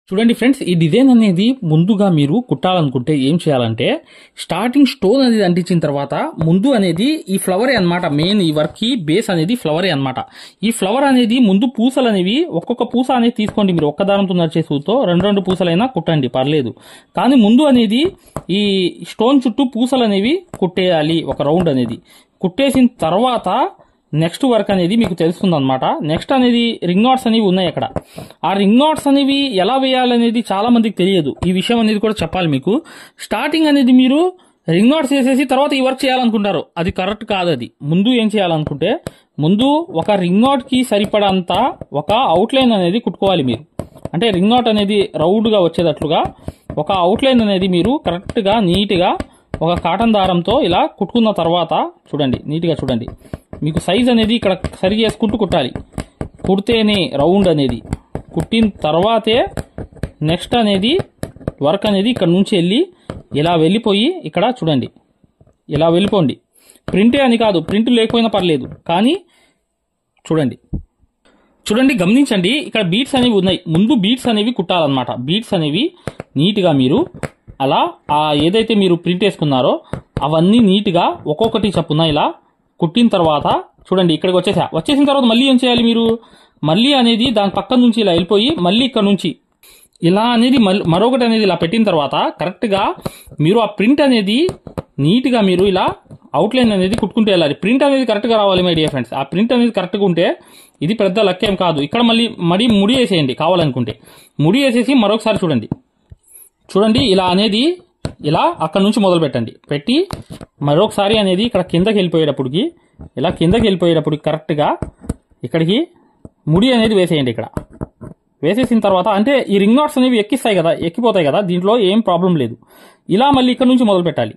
చూడండి ఫ్రెండ్స్, ఈ డిజైన్ అనేది ముందుగా మీరు కుట్టాలనుకుంటే ఏం చేయాలంటే, స్టార్టింగ్ స్టోన్ అనేది అంటించిన తర్వాత ముందు అనేది ఈ ఫ్లవరే అన్నమాట. మెయిన్ ఈ వర్క్ కి బేస్ అనేది ఫ్లవరే అన్నమాట. ఈ ఫ్లవర్ అనేది ముందు పూసలు అనేవి ఒక్కొక్క పూస అనేది తీసుకోండి. మీరు ఒక్క దారంతో నడిచే సూతో రెండు పూసలైనా కుట్టండి, పర్లేదు. కానీ ముందు అనేది ఈ స్టోన్ చుట్టూ పూసలు అనేవి కుట్టేయాలి. ఒక రౌండ్ అనేది కుట్టేసిన తర్వాత నెక్స్ట్ వర్క్ అనేది మీకు తెలుస్తుంది అనమాట. నెక్స్ట్ అనేది రింగ్ నాట్స్ అనేవి ఉన్నాయి అక్కడ. ఆ రింగ్ నాట్స్ అనేవి ఎలా వేయాలనేది చాలా మందికి తెలియదు. ఈ విషయం అనేది కూడా చెప్పాలి మీకు. స్టార్టింగ్ అనేది మీరు రింగ్ నాట్స్ వేసేసి తర్వాత ఈ వర్క్ చేయాలనుకుంటారు, అది కరెక్ట్ కాదు. అది ముందు ఏం చేయాలనుకుంటే, ముందు ఒక రింగ్ నాట్ కి సరిపడంత ఒక అవుట్లైన్ అనేది కుట్టుకోవాలి మీరు. అంటే రింగ్ నాట్ అనేది రౌండ్ గా వచ్చేటట్లుగా ఒక అవుట్లైన్ అనేది మీరు కరెక్ట్ గా నీట్ గా ఒక కాటన్ దారంతో ఇలా కుట్టుకున్న తర్వాత చూడండి, నీట్ గా చూడండి. మీకు సైజ్ అనేది ఇక్కడ సరి చేసుకుంటూ కుట్టాలి. కుడితేనే రౌండ్ అనేది కుట్టిన తర్వాతే నెక్స్ట్ అనేది వర్క్ అనేది ఇక్కడ నుంచి వెళ్ళి ఇలా వెళ్ళిపోయి ఇక్కడ చూడండి, ఇలా వెళ్ళిపోండి. ప్రింటే అని కాదు, ప్రింట్ లేకపోయినా పర్లేదు, కానీ చూడండి గమనించండి. ఇక్కడ బీట్స్ అనేవి ఉన్నాయి. ముందు బీట్స్ అనేవి కుట్టాలన్నమాట. బీట్స్ అనేవి నీట్గా మీరు అలా ఏదైతే మీరు ప్రింట్ వేసుకున్నారో అవన్నీ నీట్గా ఒక్కొక్కటి చప్పున ఇలా కుట్టిన తర్వాత చూడండి, ఇక్కడికి వచ్చేసిన తర్వాత మళ్ళీ ఏం చేయాలి మీరు, మళ్ళీ అనేది దాని పక్కన నుంచి ఇలా వెళ్ళిపోయి మళ్ళీ ఇక్కడ నుంచి ఇలా అనేది మరొకటి అనేది ఇలా పెట్టిన తర్వాత కరెక్ట్ గా మీరు ఆ ప్రింట్ అనేది నీట్ గా మీరు ఇలా అవుట్లైన్ అనేది కుట్టుకుంటూ వెళ్ళాలి. ప్రింట్ అనేది కరెక్ట్ గా రావాలి మై డియర్ ఫ్రెండ్స్. ఆ ప్రింట్ అనేది కరెక్ట్ గా ఉంటే ఇది పెద్ద లక్ష్యం కాదు. ఇక్కడ మళ్ళీ ముడి వేసేయండి కావాలనుకుంటే. ముడి వేసేసి మరొకసారి చూడండి ఇలా అనేది ఇలా అక్కడ నుంచి మొదలు పెట్టండి. పెట్టి మరొకసారి అనేది ఇక్కడ కిందకి వెళ్ళిపోయేటప్పటికి ఇలా కిందకి వెళ్ళిపోయేటప్పుడు కరెక్ట్ గా ఇక్కడికి ముడి అనేది వేసేయండి. ఇక్కడ వేసేసిన తర్వాత అంటే ఈ రింగ్ నాట్స్ అనేవి ఎక్కిపోతాయి కదా, దీంట్లో ఏం ప్రాబ్లం లేదు. ఇలా మళ్ళీ ఇక్కడ నుంచి మొదలు పెట్టాలి.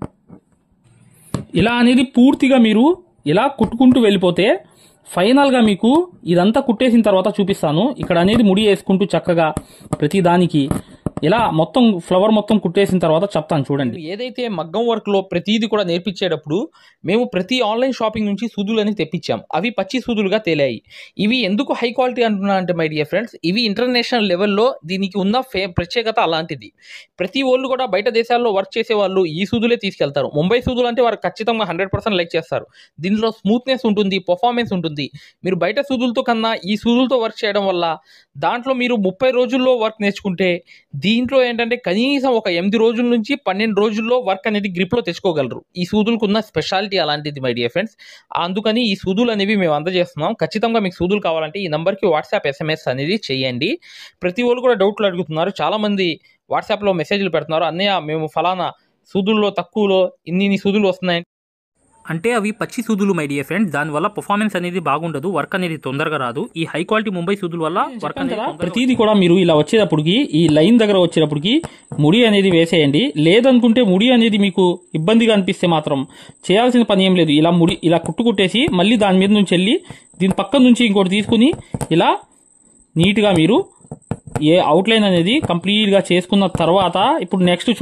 ఇలా అనేది పూర్తిగా మీరు ఇలా కుట్టుకుంటూ వెళ్ళిపోతే ఫైనల్ గా మీకు ఇదంతా కుట్టేసిన తర్వాత చూపిస్తాను. ఇక్కడ అనేది ముడి వేసుకుంటూ చక్కగా ప్రతి దానికి ఇలా మొత్తం ఫ్లవర్ మొత్తం కుట్టేసిన తర్వాత చెప్తాను చూడండి. ఏదైతే మగ్గం వర్క్ లో ప్రతిదీ కూడా నేర్పించేటప్పుడు మేము ప్రతి ఆన్లైన్ షాపింగ్ నుంచి సూదులని తెప్పించాం. అవి పచ్చి సూదులుగా తేలాయి. ఇవి ఎందుకు హై క్వాలిటీ అంటున్నా అంటే మై డియర్ ఫ్రెండ్స్, ఇవి ఇంటర్నేషనల్ లెవెల్లో దీనికి ఉన్న ప్రత్యేకత అలాంటిది. ప్రతి వాళ్ళు కూడా బయట దేశాల్లో వర్క్ చేసే వాళ్ళు ఈ సూదులే తీసుకెళ్తారు. ముంబై సూదులు అంటే వారు ఖచ్చితంగా 100% లైక్ చేస్తారు. దీనిలో స్మూత్నెస్ ఉంటుంది, పర్ఫార్మెన్స్ ఉంటుంది. మీరు బయట సూదులతో కన్నా ఈ సూదులతో వర్క్ చేయడం వల్ల దాంట్లో మీరు 30 రోజుల్లో వర్క్ నేర్చుకుంటే దీంట్లో ఏంటంటే కనీసం ఒక 8 రోజుల నుంచి 12 రోజుల్లో వర్క్ అనేది గ్రిప్ లో తెచ్చుకోగలరు. ఈ సూదులకు ఉన్న స్పెషాలిటీ అలాంటిది మై డియర్ ఫ్రెండ్స్. అందుకని ఈ సూదులు అనేవి మేము అందజేస్తున్నాం. ఖచ్చితంగా మీకు సూదులు కావాలంటే ఈ నంబర్కి వాట్సాప్ SMS అనేది చేయండి. ప్రతి వాళ్ళు కూడా డౌట్లు అడుగుతున్నారు. చాలా మంది వాట్సాప్ లో మెసేజ్లు పెడుతున్నారు, అన్నయ్య మేము ఫలానా సూదుల్లో తక్కువలో ఇన్ని సూదులు వస్తున్నాయి అంటే అవి పచ్చి సూదులు మై డియర్ ఫ్రెండ్స్. దానివల్ల పర్ఫార్మెన్స్ అనేది బాగుండదు, వర్క్ అనేది తొందరగా రాదు. ఈ హై క్వాలిటీ ముంబై సూదుల వల్ల వర్క్ అనేది ప్రతిదీ కూడా మీరు ఇలా వచ్చేటప్పటికి ఈ లైన్ దగ్గర వచ్చేటప్పటికి ముడి అనేది వేసేయండి. లేదనుకుంటే ముడి అనేది మీకు ఇబ్బందిగా అనిపిస్తే మాత్రం చేయాల్సిన పని ఏం లేదు. ఇలా ముడి ఇలా కుట్టేసి మళ్ళీ దాని మీద నుంచి వెళ్ళి దీని పక్క నుంచి ఇంకోటి తీసుకుని ఇలా నీట్ గా మీరు ఏ అవుట్లైన్ అనేది కంప్లీట్ గా చేసుకున్న తర్వాత ఇప్పుడు నెక్స్ట్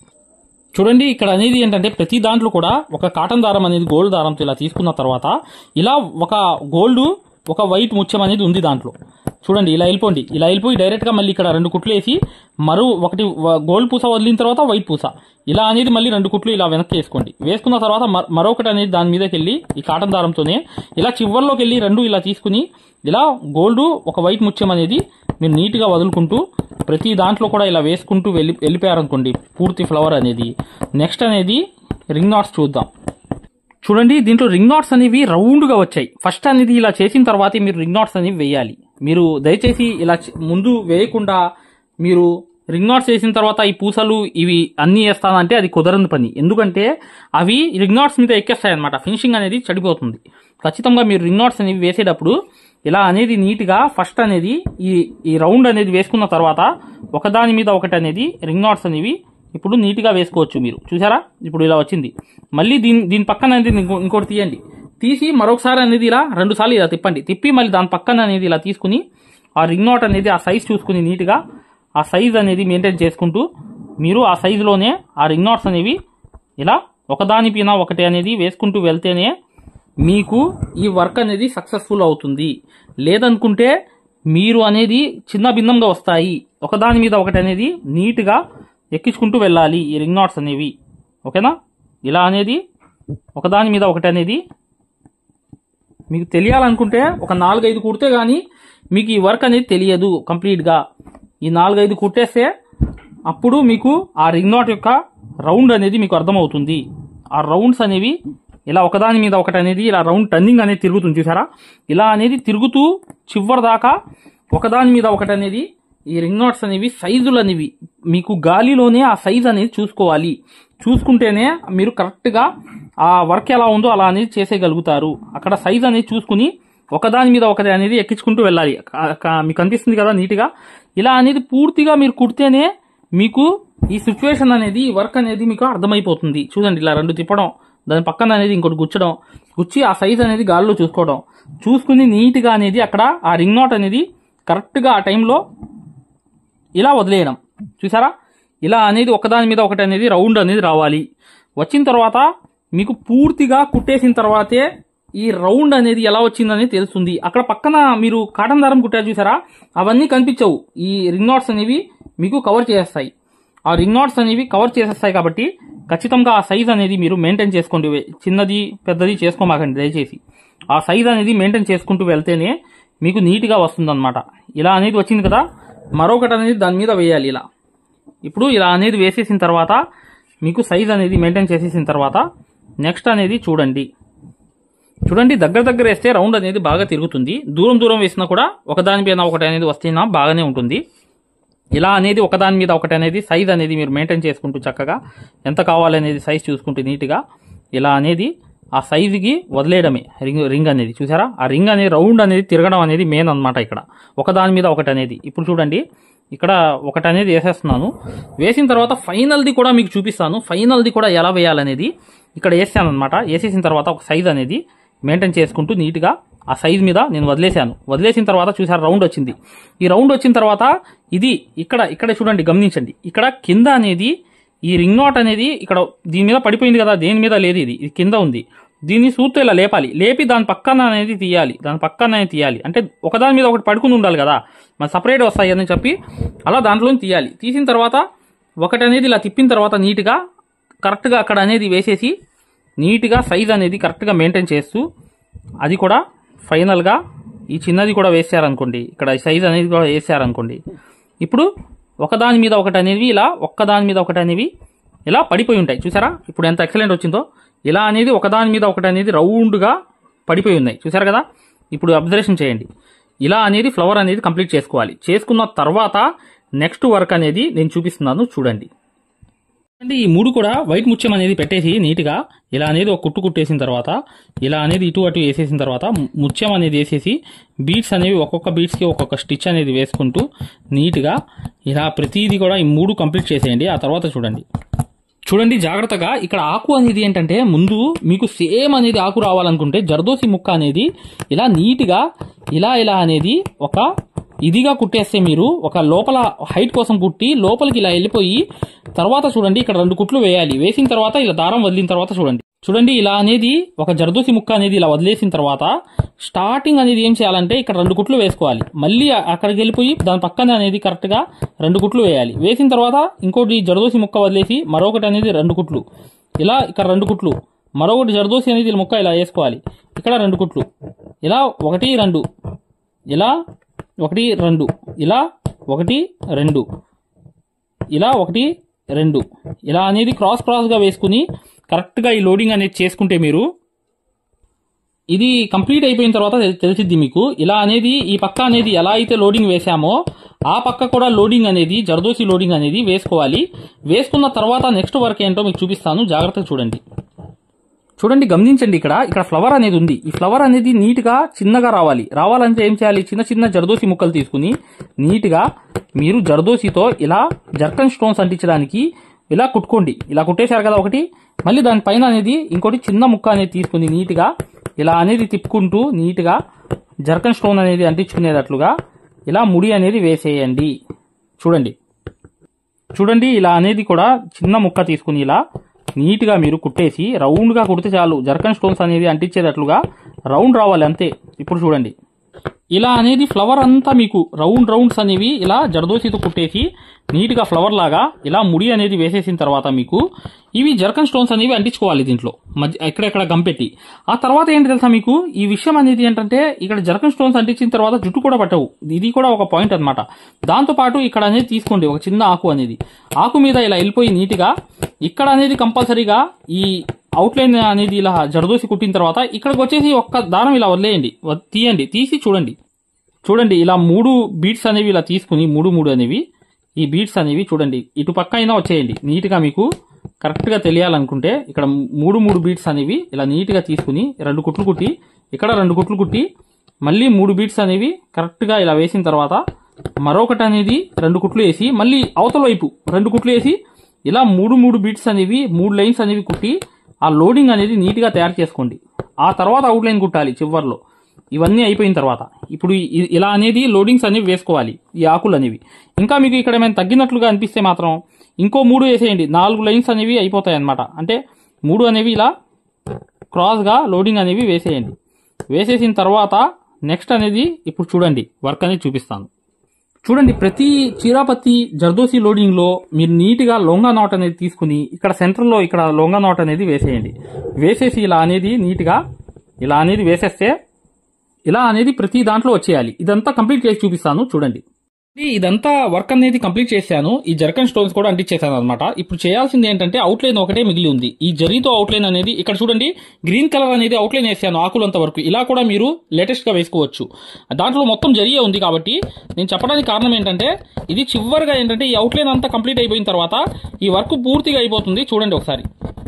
చూడండి ఇక్కడ అనేది ఏంటంటే ప్రతి దాంట్లో కూడా ఒక కాటన్ దారం అనేది గోల్డ్ దారంతో ఇలా తీసుకున్న తర్వాత ఇలా ఒక గోల్డ్ ఒక వైట్ ముత్యం అనేది ఉంది దాంట్లో. చూడండి ఇలా వెళ్ళిపోయి డైరెక్ట్ గా మళ్ళీ ఇక్కడ 2 కుట్లు వేసి ఒకటి గోల్డ్ పూస వదిలిన తర్వాత వైట్ పూస ఇలా అనేది మళ్ళీ 2 కుట్లు ఇలా వెనక్కి వేసుకోండి. వేసుకున్న తర్వాత మరొకటి అనేది దాని మీదకి వెళ్ళి ఈ కాటన్ దారంతోనే ఇలా చివర్లోకి వెళ్ళి 2 ఇలా తీసుకుని ఇలా గోల్డ్ ఒక వైట్ ముత్యం అనేది మీరు నీట్ గా వదులుకుంటూ ప్రతి దాంట్లో కూడా ఇలా వేసుకుంటూ వెళ్ళిపోయారనుకోండి పూర్తి ఫ్లవర్ అనేది. నెక్స్ట్ అనేది రింగ్ నాట్స్ చూద్దాం. చూడండి దీంట్లో రింగ్ నాట్స్ అనేవి రౌండ్ గా వచ్చాయి. ఫస్ట్ అనేది ఇలా చేసిన తర్వాత మీరు రింగ్ నాట్స్ అనేవి వేయాలి. మీరు దయచేసి ఇలా ముందు వేయకుండా మీరు రింగ్ నాట్స్ వేసిన తర్వాత ఈ పూసలు ఇవి అన్ని వేస్తానంటే అది కుదరని పని. ఎందుకంటే అవి రింగ్ నాట్స్ మీద ఎక్కేస్తాయి అనమాట, ఫినిషింగ్ అనేది చెడిపోతుంది. ఖచ్చితంగా మీరు రింగ్ నాట్స్ అనేవి వేసేటప్పుడు ఇలా అనేది నీట్ గా ఫస్ట్ అనేది ఈ రౌండ్ అనేది వేసుకున్న తర్వాత ఒకదాని మీద ఒకటి అనేది రింగ్ నాట్స్ అనేవి ఇప్పుడు నీట్ గా వేసుకోవచ్చు. మీరు చూసారా ఇప్పుడు ఇలా వచ్చింది. మళ్ళీ దీని పక్కన అనేది ఇంకోటి తీయండి. తీసి మరొకసారి అనేది ఇలా 2 సార్లు ఇలా తిప్పి మళ్ళీ దాని పక్కన అనేది ఇలా తీసుకుని ఆ రింగ్ నాట్ అనేది ఆ సైజ్ చూసుకుని నీట్ గా ఆ సైజ్ అనేది మెయింటైన్ చేసుకుంటూ మీరు ఆ సైజులోనే ఆ రింగ్ నాట్స్ అనేవి ఇలా ఒకదాని పైన ఒకటి అనేది వేసుకుంటూ వెళ్తేనే మీకు ఈ వర్క్ అనేది సక్సెస్ఫుల్ అవుతుంది. లేదనుకుంటే మీరు అనేది చిన్న భిన్నంగా వస్తాయి. ఒకదాని మీద ఒకటి అనేది నీట్గా ఎక్కించుకుంటూ వెళ్ళాలి ఈ రింగ్ నాట్స్ అనేవి. ఓకేనా? ఇలా అనేది ఒకదాని మీద ఒకటి అనేది మీకు తెలియాలనుకుంటే ఒక 4-5 కుడితే కానీ మీకు ఈ వర్క్ అనేది తెలియదు కంప్లీట్గా. ఈ 4-5 కుట్టేస్తే అప్పుడు మీకు ఆ రింగ్ నాట్ యొక్క రౌండ్ అనేది మీకు అర్థమవుతుంది. ఆ రౌండ్స్ అనేవి ఇలా ఒకదాని మీద ఒకటి అనేది ఇలా రౌండ్ టర్నింగ్ అనేది తిరుగుతుంది చూసారా? ఇలా అనేది తిరుగుతూ చివరి దాకా ఒకదాని మీద ఒకటి అనేది ఈ రింగ్ నాట్స్ అనేవి సైజులు అనేవి మీకు గాలిలోనే ఆ సైజ్ అనేది చూసుకోవాలి. చూసుకుంటేనే మీరు కరెక్ట్గా ఆ వర్క్ ఎలా ఉందో అలా అనేది చేసేయగలుగుతారు. అక్కడ సైజ్ అనేది చూసుకుని ఒకదాని మీద ఒకటి అనేది ఎక్కించుకుంటూ వెళ్ళాలి. మీకు అనిపిస్తుంది కదా నీట్గా? ఇలా అనేది పూర్తిగా మీరు కుడితేనే మీకు ఈ సిచ్యువేషన్ అనేది ఈ వర్క్ అనేది మీకు అర్థమైపోతుంది. చూడండి, ఇలా 2 తిప్పడం, దాని పక్కన అనేది ఇంకోటి గుచ్చి ఆ సైజ్ అనేది గాల్లో చూసుకోవడం, చూసుకుని నీట్గా అనేది అక్కడ ఆ రింగ్ నాట్ అనేది కరెక్ట్గా ఆ టైంలో ఇలా వదిలేయడం. చూసారా? ఇలా అనేది ఒకదాని మీద ఒకటి అనేది రౌండ్ అనేది రావాలి. వచ్చిన తర్వాత మీకు పూర్తిగా కుట్టేసిన తర్వాతే ఈ రౌండ్ అనేది ఎలా వచ్చిందని తెలుస్తుంది. అక్కడ పక్కన మీరు కాటన్ దారం కుట్టారు చూసారా? అవన్నీ కనిపించవు. ఈ రింగ్ నాట్స్ అనేవి మీకు కవర్ చేసేస్తాయి. ఆ రింగ్ నాట్స్ అనేవి కవర్ చేసేస్తాయి కాబట్టి ఖచ్చితంగా ఆ సైజ్ అనేది మీరు మెయింటైన్ చేసుకోండి. చిన్నది పెద్దది చేసుకోమాకండి దయచేసి. ఆ సైజ్ అనేది మెయింటైన్ చేసుకుంటూ వెళ్తేనే మీకు నీట్గా వస్తుందన్నమాట. ఇలా అనేది వచ్చింది కదా, మరొకటి అనేది దాని మీద వేయాలి ఇలా. ఇప్పుడు ఇలా అనేది వేసేసిన తర్వాత మీకు సైజ్ అనేది మెయింటైన్ చేసేసిన తర్వాత నెక్స్ట్ అనేది చూడండి దగ్గర వేస్తే రౌండ్ అనేది బాగా తిరుగుతుంది. దూరం వేసినా కూడా ఒకదాని మీద ఒకటి అనేది వస్తున్నా బాగానే ఉంటుంది. ఇలా అనేది ఒకదాని మీద ఒకటి అనేది సైజ్ అనేది మీరు మెయింటైన్ చేసుకుంటూ చక్కగా ఎంత కావాలనేది సైజ్ చూసుకుంటూ నీట్గా ఇలా అనేది ఆ సైజుకి వదిలేయడమే రింగ్ అనేది. చూసారా? ఆ రింగ్ అనేది రౌండ్ అనేది తిరగడం అనేది మెయిన్ అనమాట. ఇక్కడ ఒకదాని మీద ఒకటి అనేది ఇప్పుడు చూడండి, ఇక్కడ ఒకటి అనేది వేసేస్తున్నాను. వేసిన తర్వాత ఫైనల్ది కూడా మీకు చూపిస్తాను. ఫైనల్ది కూడా ఎలా వేయాలనేది ఇక్కడ వేసాను అనమాట. వేసేసిన తర్వాత ఒక సైజ్ అనేది మెయింటైన్ చేసుకుంటూ నీట్గా ఆ సైజ్ మీద నేను వదిలేసిన తర్వాత చూసారు రౌండ్ వచ్చింది. ఈ రౌండ్ వచ్చిన తర్వాత ఇది ఇక్కడ చూడండి, గమనించండి. ఇక్కడ కింద అనేది ఈ రింగ్ నాట్ అనేది ఇక్కడ దీని మీద పడిపోయింది కదా, దేని మీద లేదు, ఇది కింద ఉంది. దీన్ని సూత్తో ఇలా లేపి దాని పక్కన అనేది తీయాలి. అంటే ఒకదాని మీద ఒకటి పడుకుని ఉండాలి కదా, మరి సపరేట్ వస్తాయి అని చెప్పి అలా దాంట్లో తీయాలి. తీసిన తర్వాత ఒకటి అనేది ఇలా తిప్పిన తర్వాత నీట్గా కరెక్ట్గా అక్కడ అనేది వేసేసి నీట్గా సైజ్ అనేది కరెక్ట్గా మెయింటైన్ చేస్తూ అది కూడా ఫైనల్గా ఈ చిన్నది కూడా వేసారనుకోండి, ఇక్కడ సైజ్ అనేది కూడా వేసారనుకోండి. ఇప్పుడు ఒకదాని మీద ఒకటి అనేవి ఇలా ఒక్కదాని మీద ఒకటి అనేవి ఇలా పడిపోయి ఉంటాయి. చూసారా ఇప్పుడు ఎంత ఎక్సలెంట్ వచ్చిందో? ఇలా అనేది ఒకదాని మీద ఒకటి అనేది రౌండ్గా పడిపోయి ఉన్నాయి. చూసారు కదా? ఇప్పుడు అబ్జర్వేషన్ చేయండి. ఇలా అనేది ఫ్లవర్ అనేది కంప్లీట్ చేసుకోవాలి. చేసుకున్న తర్వాత నెక్స్ట్ వర్క్ అనేది నేను చూపిస్తున్నాను చూడండి. అంటే ఈ 3 కూడా వైట్ ముత్యం అనేది పెట్టేసి నీట్గా ఇలా అనేది ఒక కుట్టేసిన తర్వాత ఇలా అనేది ఇటు అటు వేసేసిన తర్వాత ముత్యం అనేది వేసేసి బీడ్స్ అనేవి ఒక్కొక్క బీడ్స్కి ఒక్కొక్క స్టిచ్ అనేది వేసుకుంటూ నీట్గా ఇలా ప్రతిదీ కూడా ఈ 3 కంప్లీట్ చేసేయండి. ఆ తర్వాత చూడండి జాగ్రత్తగా. ఇక్కడ ఆకు అనేది ఏంటంటే ముందు మీకు సేమ్ అనేది ఆకు రావాలనుకుంటే జర్దోసి ముక్క అనేది ఇలా నీట్గా ఇలా అనేది ఒక ఇదిగా కుట్టేస్తే మీరు ఒక లోపల హైట్ కోసం కుట్టి లోపలికి ఇలా వెళ్ళిపోయి తర్వాత చూడండి ఇక్కడ 2 కుట్లు వేయాలి. వేసిన తర్వాత ఇలా దారం వదిలిన తర్వాత చూడండి ఇలా అనేది ఒక జర్దోసి ముక్క అనేది ఇలా వదిలేసిన తర్వాత స్టార్టింగ్ అనేది ఏం చేయాలంటే ఇక్కడ 2 కుట్లు వేసుకోవాలి. మళ్ళీ అక్కడికి వెళ్ళిపోయి దాని పక్కన అనేది కరెక్ట్గా 2 కుట్లు వేయాలి. వేసిన తర్వాత ఇంకోటి జర్దోసి ముక్క వదిలేసి మరొకటి అనేది 2 కుట్లు, ఇలా ఇక్కడ 2 కుట్లు, మరొకటి జర్దోసి అనేది ముక్క ఇలా వేసుకోవాలి. ఇక్కడ 2 కుట్లు, ఇలా 1 2, ఇలా 1 2, ఇలా 1 2, ఇలా 1 2, ఇలా అనేది క్రాస్గా వేసుకుని కరెక్ట్గా ఈ లోడింగ్ అనేది చేసుకుంటే మీరు ఇది కంప్లీట్ అయిపోయిన తర్వాత తెలిసిద్ది మీకు. ఇలా అనేది ఈ పక్క అనేది ఎలా అయితే లోడింగ్ వేసామో ఆ పక్క కూడా లోడింగ్ అనేది జర్దోసి లోడింగ్ అనేది వేసుకోవాలి. వేసుకున్న తర్వాత నెక్స్ట్ వర్క్ ఏంటో మీకు చూపిస్తాను, జాగ్రత్తగా చూడండి గమనించండి. ఇక్కడ ఫ్లవర్ అనేది ఉంది. ఈ ఫ్లవర్ అనేది నీట్గా చిన్నగా రావాలంటే ఏం చేయాలి? చిన్న జర్దోసి ముక్కలు తీసుకుని నీట్గా మీరు జర్దోసితో ఇలా జర్కన్ స్టోన్స్ అంటించడానికి ఇలా కుట్టుకోండి. ఇలా కుట్టేశారు కదా ఒకటి, మళ్ళీ దానిపైన అనేది ఇంకోటి చిన్న ముక్క అనేది తీసుకుని నీట్గా ఇలా అనేది తిప్పుకుంటూ నీట్గా జర్కన్ స్టోన్ అనేది అంటించుకునేటట్లుగా ఇలా ముడి అనేది వేసేయండి. చూడండి ఇలా అనేది కూడా చిన్న ముక్క తీసుకుని ఇలా నీట్గా మీరు కుట్టేసి రౌండ్గా కుడితే చాలు. జర్కన్ స్టోన్స్ అనేది అంటించేటట్లుగా రౌండ్ రావాలి అంతే. ఇప్పుడు చూడండి ఇలా అనేది ఫ్లవర్ అంతా మీకు రౌండ్స్ అనేవి ఇలా జరదోసితో కుట్టేసి నీట్గా ఫ్లవర్ లాగా ఇలా ముడి అనేది వేసేసిన తర్వాత మీకు ఇవి జర్కన్ స్టోన్స్ అనేవి అంటించుకోవాలి దీంట్లో ఎక్కడెక్కడ గంపెట్టి. ఆ తర్వాత ఏంటి తెలుసా మీకు ఈ విషయం అనేది ఏంటంటే ఇక్కడ జర్కన్ స్టోన్స్ అంటించిన తర్వాత జుట్టు కూడా పట్టవు. ఇది కూడా ఒక పాయింట్ అనమాట. దాంతోపాటు ఇక్కడ అనేది తీసుకోండి ఒక చిన్న ఆకు అనేది, ఆకు మీద ఇలా వెళ్ళిపోయి నీట్గా ఇక్కడ అనేది కంపల్సరీగా ఈ అవుట్లైన్ అనేది ఇలా జరదోసి కుట్టిన తర్వాత ఇక్కడికి వచ్చేసి ఒక్క దారం ఇలా వదిలేయండి, తీసి చూడండి ఇలా 3 బీట్స్ అనేవి ఇలా తీసుకుని 3 అనేవి ఈ బీట్స్ అనేవి చూడండి ఇటు పక్క అయినా వచ్చేయండి. నీట్గా మీకు కరెక్ట్గా తెలియాలనుకుంటే ఇక్కడ 3 బీట్స్ అనేవి ఇలా నీట్గా తీసుకుని 2 కుట్లు కుట్టి ఇక్కడ 2 కుట్లు కుట్టి మళ్ళీ 3 బీట్స్ అనేవి కరెక్ట్గా ఇలా వేసిన తర్వాత మరొకటి అనేది 2 కుట్లు వేసి మళ్ళీ అవతల వైపు 2 కుట్లు వేసి ఇలా 3 బీట్స్ అనేవి 3 లైన్స్ అనేవి కుట్టి ఆ లోడింగ్ అనేది నీట్గా తయారు చేసుకోండి. ఆ తర్వాత అవుట్లైన్ కుట్టాలి చివర్లో. ఇవన్నీ అయిపోయిన తర్వాత ఇప్పుడు ఇలా అనేది లోడింగ్స్ అనేవి వేసుకోవాలి ఈ ఆకులు అనేవి. ఇంకా మీకు ఇక్కడ ఏమైనా తగ్గినట్లుగా అనిపిస్తే మాత్రం ఇంకో 3 వేసేయండి, 4 లైన్స్ అనేవి అయిపోతాయి అన్నమాట. అంటే 3 అనేవి ఇలా క్రాస్గా లోడింగ్ అనేవి వేసేయండి. వేసేసిన తర్వాత నెక్స్ట్ అనేది ఇప్పుడు చూడండి వర్క్ అనేది చూపిస్తాను. చూడండి ప్రతి చీరాపత్తి జర్దోసి లోడింగ్ లో మీరు నీట్గా లొంగా నాట్ అనేది తీసుకుని ఇక్కడ సెంటర్లో ఇక్కడ లొంగా నాట్ అనేది వేసేయండి. వేసేసి ఇలా అనేది నీట్గా ఇలా అనేది వేసేస్తే ఇలా అనేది ప్రతి దాంట్లో వచ్చేయాలి. ఇదంతా కంప్లీట్ చేసి చూపిస్తాను చూడండి. ఇదంతా వర్క్ అనేది కంప్లీట్ చేశాను. ఈ జర్కన్ స్టోన్స్ కూడా అంటించేసాను అనమాట. ఇప్పుడు చేయాల్సింది ఏంటంటే అవుట్లైన్ ఒకటే మిగిలి ఉంది. ఈ జరీతో అవుట్లైన్ అనేది ఇక్కడ చూడండి గ్రీన్ కలర్ అనేది అవుట్లైన్ వేసాను ఆకులంత వరకు. ఇలా కూడా మీరు లేటెస్ట్ గా వేసుకోవచ్చు. దాంట్లో మొత్తం జరియే ఉంది కాబట్టి నేను చెప్పడానికి కారణం ఏంటంటే ఇది చివరిగా ఏంటంటే ఈ అవుట్లైన్ అంతా కంప్లీట్ అయిపోయిన తర్వాత ఈ వర్క్ పూర్తిగా అయిపోతుంది. చూడండి ఒకసారి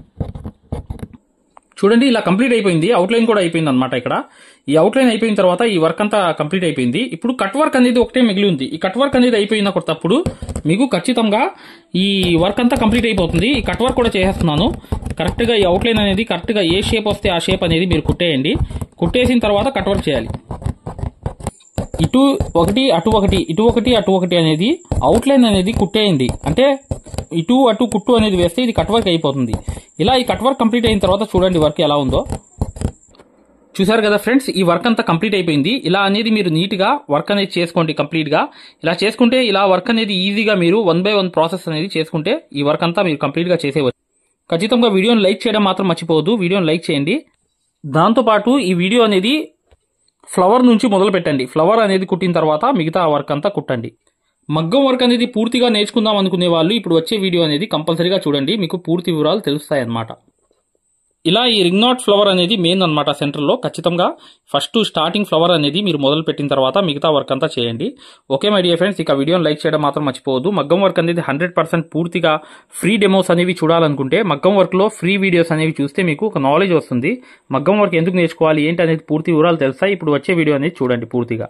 చూడండి ఇలా కంప్లీట్ అయిపోయింది. అవుట్లైన్ కూడా అయిపోయింది అనమాట. ఇక్కడ ఈ అవుట్లైన్ అయిపోయిన తర్వాత ఈ వర్క్ అంతా కంప్లీట్ అయిపోయింది. ఇప్పుడు కట్ వర్క్ అనేది ఒకటే మిగిలి ఉంది. ఈ కట్ వర్క్ అనేది అయిపోయినప్పుడు మీకు ఖచ్చితంగా ఈ వర్క్ అంతా కంప్లీట్ అయిపోతుంది. ఈ కట్ వర్క్ కూడా చేసేస్తున్నాను. కరెక్ట్గా ఈ అవుట్లైన్ అనేది కరెక్ట్గా ఏ షేప్ వస్తే ఆ షేప్ అనేది మీరు కుట్టేయండి. కుట్టేసిన తర్వాత కట్ వర్క్ చేయాలి. ఇటు ఒకటి అటు ఒకటి ఇటు ఒకటి అటు ఒకటి అనేది అవుట్లైన్ అనేది కుట్టేయండి. అంటే ఇటు అటు కుట్టు అనేది వేస్తే ఇది కట్ వర్క్ అయిపోతుంది. ఇలా ఈ కట్ వర్క్ కంప్లీట్ అయిన తర్వాత చూడండి వర్క్ ఎలా ఉందో. చూసారు కదా ఫ్రెండ్స్, ఈ వర్క్ అంతా కంప్లీట్ అయిపోయింది. ఇలా అనేది మీరు నీట్గా వర్క్ అనేది చేసుకోండి. కంప్లీట్గా ఇలా చేసుకుంటే ఇలా వర్క్ అనేది ఈజీగా మీరు 1 by 1 ప్రాసెస్ అనేది చేసుకుంటే ఈ వర్క్ అంతా మీరు కంప్లీట్గా చేసేవచ్చు. ఖచ్చితంగా వీడియోని లైక్ చేయడం మాత్రం మర్చిపోవద్దు. వీడియోని లైక్ చేయండి. దాంతోపాటు ఈ వీడియో అనేది ఫ్లవర్ నుంచి మొదలు పెట్టండి. ఫ్లవర్ అనేది కుట్టిన తర్వాత మిగతా వర్క్ అంతా కుట్టండి. మగ్గం వర్క్ అనేది పూర్తిగా నేర్చుకుందాం అనుకునే వాళ్ళు ఇప్పుడు వచ్చే వీడియో అనేది కంపల్సరీగా చూడండి. మీకు పూర్తి వివరాలు తెలుస్తాయి అన్నమాట. ఇలా ఈ రింగ్ నాట్ ఫ్లవర్ అనేది మెయిన్ అనమాట. సెంటర్లో ఖచ్చితంగా ఫస్ట్ స్టార్టింగ్ ఫ్లవర్ అనేది మీరు మొదలు పెట్టిన తర్వాత మిగతా వర్క్ అంతా చేయండి. ఓకే మై డియర్ ఫ్రెండ్స్, ఇక వీడియోని లైక్ చేయడం మాత్రం మర్చిపోవద్దు. మగ్గం వర్క్ అనేది 100% పూర్తిగా ఫ్రీ డెమోస్ అనేవి చూడాలనుకుంటే మగ్గం వర్క్లో ఫ్రీ వీడియోస్ అనేవి చూస్తే మీకు ఒక నాలెడ్జ్ వస్తుంది. మగ్గం వర్క్ ఎందుకు నేర్చుకోవాలి ఏంటి అనేది పూర్తి వివరాలు తెలుస్తాయి. ఇప్పుడు వచ్చే వీడియో అనేది చూడండి పూర్తిగా.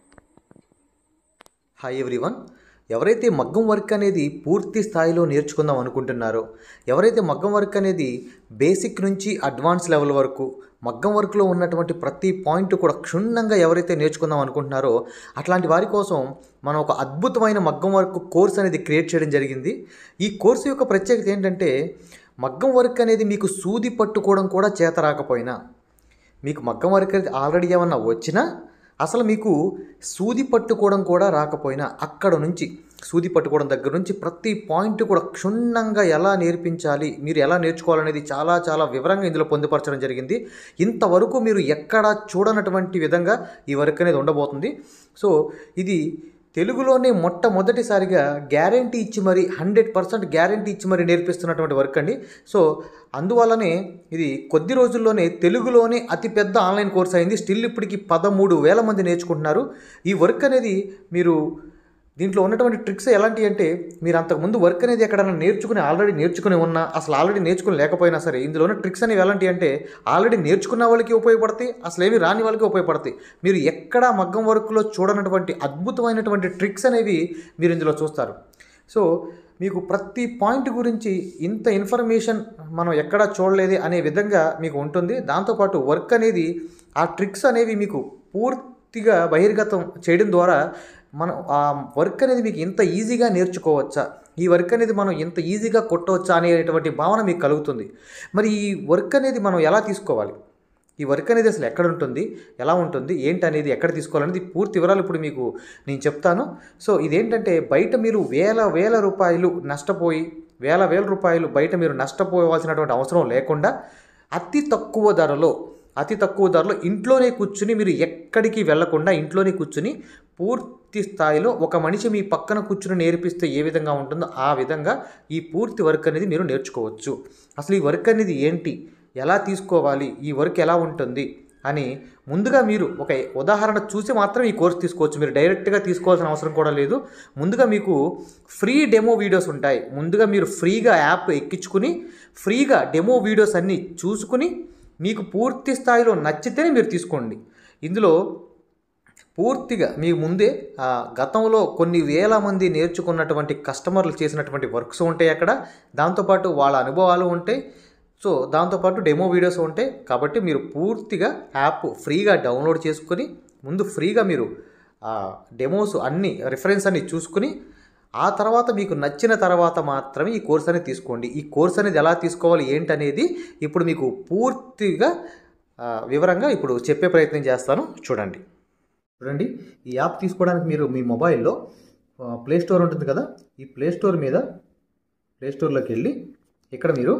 హాయ్ ఎవ్రీవన్, ఎవరైతే మగ్గం వర్క్ అనేది పూర్తి స్థాయిలో నేర్చుకుందాం అనుకుంటున్నారో, ఎవరైతే మగ్గం వర్క్ అనేది బేసిక్ నుంచి అడ్వాన్స్ లెవెల్ వరకు మగ్గం వర్క్లో ఉన్నటువంటి ప్రతి పాయింట్ కూడా క్షుణ్ణంగా ఎవరైతే నేర్చుకుందాం అనుకుంటున్నారో అట్లాంటి వారి కోసం మనం ఒక అద్భుతమైన మగ్గం వర్క్ కోర్స్ అనేది క్రియేట్ చేయడం జరిగింది. ఈ కోర్సు యొక్క ప్రత్యేకత ఏంటంటే మగ్గం వర్క్ అనేది మీకు సూది పట్టుకోవడం కూడా చేత రాకపోయినా, మీకు మగ్గం వర్క్ అనేది ఆల్రెడీ ఏమన్నా వచ్చినా, అసలు మీకు సూది పట్టుకోవడం కూడా రాకపోయినా అక్కడ నుంచి సూది పట్టుకోవడం దగ్గర నుంచి ప్రతి పాయింట్ కూడా క్షుణ్ణంగా ఎలా నేర్పించాలి, మీరు ఎలా నేర్చుకోవాలనేది చాలా చాలా వివరంగా ఇందులో పొందుపరచడం జరిగింది. ఇంతవరకు మీరు ఎక్కడా చూడనటువంటి విధంగా ఈ వర్క్ అనేది ఉండబోతుంది. సో ఇది తెలుగులోనే మొట్టమొదటిసారిగా గ్యారంటీ ఇచ్చి మరి 100% గ్యారంటీ ఇచ్చి మరి నేర్పిస్తున్నటువంటి వర్క్ అండి. సో అందువల్లనే ఇది కొద్ది రోజుల్లోనే తెలుగులోనే అతిపెద్ద ఆన్లైన్ కోర్స్ అయింది. స్టిల్ ఇప్పటికి 13,000 మంది నేర్చుకుంటున్నారు. ఈ వర్క్ అనేది మీరు దీంట్లో ఉన్నటువంటి ట్రిక్స్ ఎలాంటి అంటే మీరు అంతకుముందు వర్క్ అనేది ఎక్కడైనా ఆల్రెడీ నేర్చుకుని ఉన్నా, అసలు ఆల్రెడీ నేర్చుకుని లేకపోయినా సరే ఇందులో ఉన్న ట్రిక్స్ అనేవి ఎలాంటి అంటే ఆల్రెడీ నేర్చుకున్న వాళ్ళకి ఉపయోగపడతాయి, అసలు ఏమి రాని వాళ్ళకి ఉపయోగపడతాయి. మీరు ఎక్కడా మగ్గం వర్క్లో చూడనటువంటి అద్భుతమైనటువంటి ట్రిక్స్ అనేవి మీరు ఇందులో చూస్తారు. సో మీకు ప్రతి పాయింట్ గురించి ఇంత ఇన్ఫర్మేషన్ మనం ఎక్కడా చూడలేదు అనే విధంగా మీకు ఉంటుంది. దాంతోపాటు వర్క్ అనేది ఆ ట్రిక్స్ అనేవి మీకు పూర్తిగా బహిర్గతం చేయడం ద్వారా మనం ఆ వర్క్ అనేది మీకు ఇంత ఈజీగా నేర్చుకోవచ్చా, ఈ వర్క్ అనేది మనం ఇంత ఈజీగా కొట్టవచ్చా అనేటువంటి భావన మీకు కలుగుతుంది. మరి ఈ వర్క్ అనేది మనం ఎలా తీసుకోవాలి, ఈ వర్క్ అనేది అసలు ఎక్కడ ఉంటుంది, ఎలా ఉంటుంది, ఏంటి అనేది, ఎక్కడ తీసుకోవాలనేది పూర్తి వివరాలు ఇప్పుడు మీకు నేను చెప్తాను. సో ఇదేంటంటే బయట మీరు వేల రూపాయలు నష్టపోయి వేల రూపాయలు బయట మీరు నష్టపోవాల్సినటువంటి అవసరం లేకుండా అతి తక్కువ ధరలో ఇంట్లోనే కూర్చుని, మీరు ఎక్కడికి వెళ్లకుండా ఇంట్లోనే కూర్చుని పూర్తి స్థాయిలో ఒక మనిషి మీ పక్కన కూర్చుని నేర్పిస్తే ఏ విధంగా ఉంటుందో ఆ విధంగా ఈ పూర్తి వర్క్ అనేది మీరు నేర్చుకోవచ్చు. అసలు ఈ వర్క్ అనేది ఏంటి, ఎలా తీసుకోవాలి, ఈ వర్క్ ఎలా ఉంటుంది అని ముందుగా మీరు ఒక ఉదాహరణ చూసి మాత్రం ఈ కోర్స్ తీసుకోవచ్చు. మీరు డైరెక్ట్గా తీసుకోవాల్సిన అవసరం కూడా లేదు. ముందుగా మీకు ఫ్రీ డెమో వీడియోస్ ఉంటాయి. ముందుగా మీరు ఫ్రీగా యాప్ ఎక్కించుకుని ఫ్రీగా డెమో వీడియోస్ అన్నీ చూసుకుని మీకు పూర్తి స్థాయిలో నచ్చితేనే మీరు తీసుకోండి. ఇందులో పూర్తిగా మీ ముందే గతంలో కొన్ని వేల మంది నేర్చుకున్నటువంటి కస్టమర్లు చేసినటువంటి వర్క్స్ ఉంటాయి అక్కడ. దాంతోపాటు వాళ్ళ అనుభవాలు ఉంటాయి. సో దాంతోపాటు డెమో వీడియోస్ ఉంటాయి. కాబట్టి మీరు పూర్తిగా యాప్ ఫ్రీగా డౌన్లోడ్ చేసుకొని ముందు ఫ్రీగా మీరు డెమోస్ అన్నీ రిఫరెన్స్ అన్నీ చూసుకుని ఆ తర్వాత మీకు నచ్చిన తర్వాత మాత్రమే ఈ కోర్స్ అనేది తీసుకోండి. ఈ కోర్స్ అనేది ఎలా తీసుకోవాలి ఏంటనేది ఇప్పుడు మీకు పూర్తిగా వివరంగా ఇప్పుడు చెప్పే ప్రయత్నం చేస్తాను. చూడండి. ఈ యాప్ తీసుకోవడానికి మీరు మీ మొబైల్లో ప్లే స్టోర్ ఉంటుంది కదా, ఈ ప్లే స్టోర్లోకి వెళ్ళి ఇక్కడ మీరు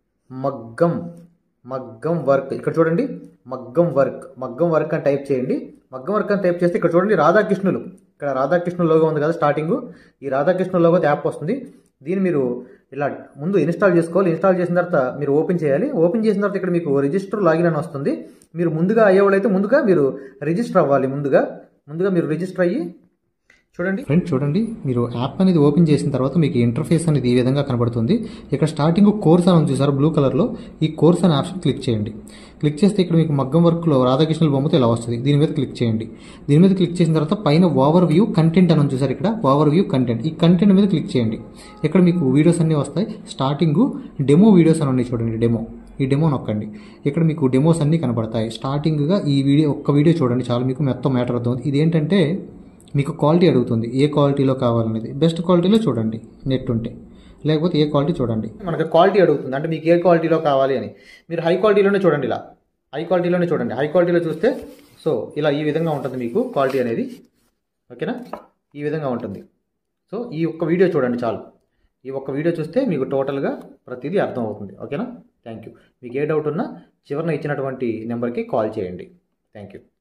మగ్గం వర్క్ ఇక్కడ చూడండి, మగ్గం వర్క్ అని టైప్ చేయండి. మగ్గం వర్క్ అని టైప్ చేస్తే ఇక్కడ చూడండి రాధాకృష్ణులు, ఇక్కడ రాధాకృష్ణ లోగో ఉంది కదా స్టార్టింగ్, ఈ రాధాకృష్ణ లోగో యాప్ వస్తుంది. దీన్ని మీరు ఇలా ముందు ఇన్స్టాల్ చేసుకోవాలి. ఇన్స్టాల్ చేసిన తర్వాత మీరు ఓపెన్ చేయాలి. ఓపెన్ చేసిన తర్వాత ఇక్కడ మీకు రిజిస్టర్ లాగిన్ అని వస్తుంది. మీరు ముందుగా అయ్యేవాళ్ళైతే ముందుగా మీరు రిజిస్టర్ అవ్వాలి. ముందుగా మీరు రిజిస్టర్ అయ్యి చూడండి మీరు యాప్ అనేది ఓపెన్ చేసిన తర్వాత మీకు ఇంటర్ఫేస్ అనేది ఈ విధంగా కనబడుతుంది. ఇక్కడ స్టార్టింగ్ కోర్స్ అని చూసారు బ్లూ కలర్లో, ఈ కోర్స్ అనే ఆప్షన్ క్లిక్ చేయండి. క్లిక్ చేస్తే ఇక్కడ మీకు మగ్గం వర్క్లో రాధాకృష్ణుల బొమ్మతో ఇలా వస్తుంది. దీని మీద క్లిక్ చేయండి. దీని మీద క్లిక్ చేసిన తర్వాత పైన ఓవర్ వ్యూ కంటెంట్ అని చూసారు, ఇక్కడ ఓవర్ వ్యూ కంటెంట్, ఈ కంటెంట్ మీద క్లిక్ చేయండి. ఇక్కడ మీకు వీడియోస్ అన్నీ వస్తాయి. స్టార్టింగ్ డెమో వీడియోస్ అని ఉన్నాయి చూడండి, ఈ డెమో నొక్కండి. ఇక్కడ మీకు డెమోస్ అన్నీ కనబడతాయి. స్టార్టింగ్గా ఈ ఒక్క వీడియో చూడండి చాలు, మీకు మొత్తం మ్యాటర్ అవుతుంది. ఇదేంటంటే మీకు క్వాలిటీ అడుగుతుంది, ఏ క్వాలిటీలో కావాలనేది. బెస్ట్ క్వాలిటీలో చూడండి నెట్ ఉంటే, లేకపోతే ఏ క్వాలిటీ చూడండి. మనకి క్వాలిటీ అడుగుతుంది అంటే మీకు ఏ క్వాలిటీలో కావాలి అని. మీరు హై క్వాలిటీలోనే చూడండి, ఇలా హై క్వాలిటీలో చూస్తే సో ఇలా ఈ విధంగా ఉంటుంది మీకు క్వాలిటీ అనేది. ఓకేనా, ఈ విధంగా ఉంటుంది. సో ఈ ఒక్క వీడియో చూడండి చాలు. ఈ ఒక్క వీడియో చూస్తే మీకు టోటల్గా ప్రతిదీ అర్థం అవుతుంది. ఓకేనా, థ్యాంక్ యూ. మీకు ఏ డౌట్ ఉన్నా చివరిన ఇచ్చినటువంటి నెంబర్కి కాల్ చేయండి. Thank you.